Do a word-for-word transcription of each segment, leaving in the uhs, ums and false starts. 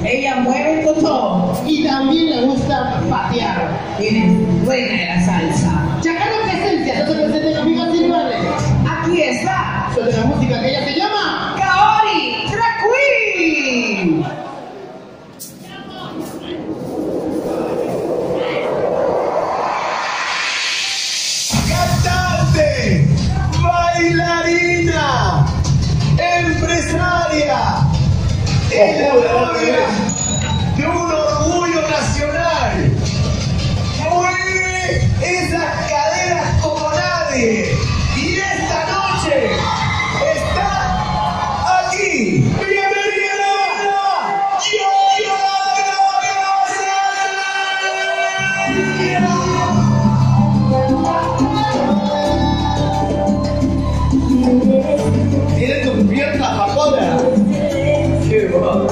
Ella mueve el cotón y también le gusta patear. Eres buena de la salsa. Yajaira Plasencia, no se presenten amigas virtuales. Aquí está. Suelta la música que ella se llama Kaori Drag Queen. Cantante, bailarina, empresaria, heredera de un orgullo nacional. Mueve esas caderas como nadie. Y esta noche está aquí. ¡Bienvenida! ¿Tiene tus piernas paponas? ¡Qué va!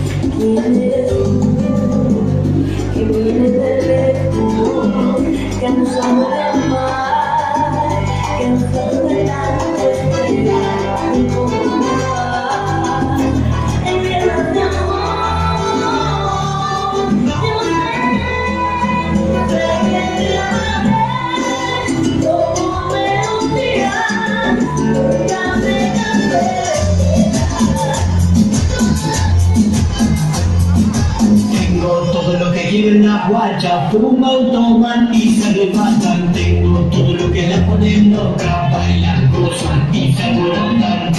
Cansado de amar, cansado de tanto esperar y comprobar en guerras de amor. Yo sé, repetir una vez, como melodía, nunca me cansé de Tengo todo lo que quieren la guacha, fuman, toman y se rematan. Tengo todo lo que la ponen loca, bailan, gozan y se alborotan.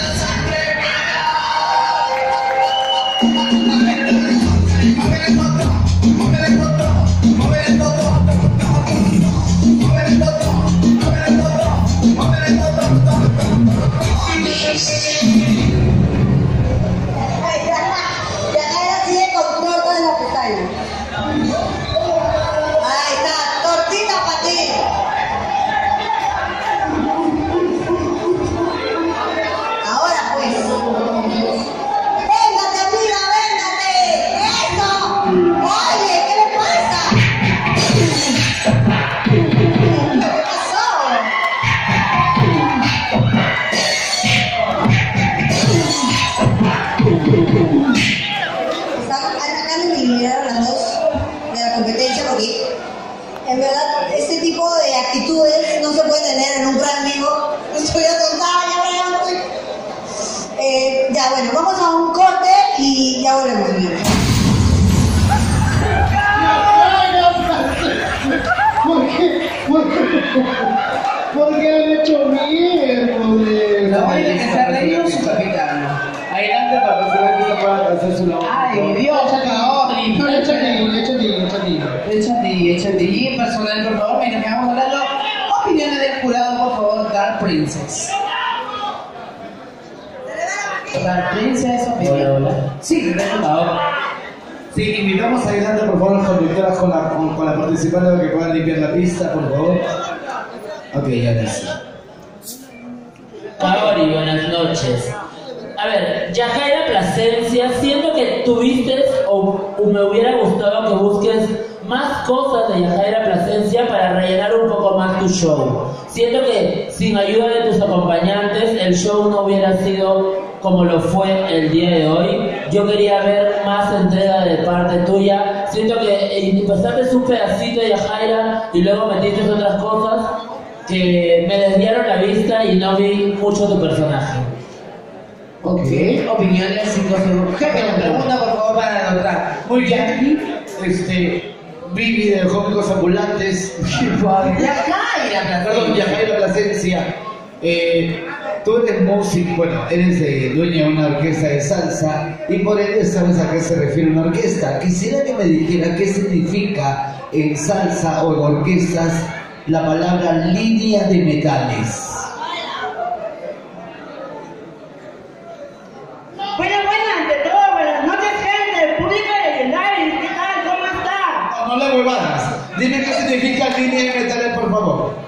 En verdad, este tipo de actitudes no se puede tener en un plan vivo. Estoy atontada, ya voy. Eh, ya, bueno, vamos a un corte y ya volvemos, señores. ¿Por qué? ¿Por qué? ¿Por qué han hecho miércoles? La vaina que se ha reído su capitán. Adelante para que se vea que se pueda hacer su labor. Ay, Dios, Kaori. No, échate, échate, échate. Échate, échate. Y personal, por favor, mientras que vamos hablando, opiniones del jurado, por favor, Dark Princess. Dark Princess, opinión. Hola, hola. Sí, Ahora, Sí, invitamos a Adelante, por favor, las conductoras con la, con, con la participante que puedan limpiar la pista, por favor. Ok, ya listo. Kaori, buenas noches. A ver, Yajaira Plasencia, siento que tuviste o, o me hubiera gustado que busques más cosas de Yajaira Plasencia para rellenar un poco más tu show. Siento que sin ayuda de tus acompañantes el show no hubiera sido como lo fue el día de hoy. Yo quería ver más entrega de parte tuya. Siento que empezaste un pedacito de Yajaira y luego metiste otras cosas que me desviaron la vista y no vi mucho tu personaje. Ok, opiniones cinco segundos. Jefe, la pregunta por favor para anotar. Muy bien, este, Vivi de Cómicos Ambulantes, Yajaira perdón, Plasencia. Yajaira Plasencia, eh, tú eres músico, bueno, eres eh, dueña de una orquesta de salsa y por ende sabes a qué se refiere una orquesta. Quisiera que me dijera qué significa en salsa o en orquestas la palabra línea de metales. Bueno, bueno, ante todo, buenas noches, gente, público legendario, ¿qué tal? ¿Cómo está? No, no le huevadas. Dime qué significa línea de metales, por favor.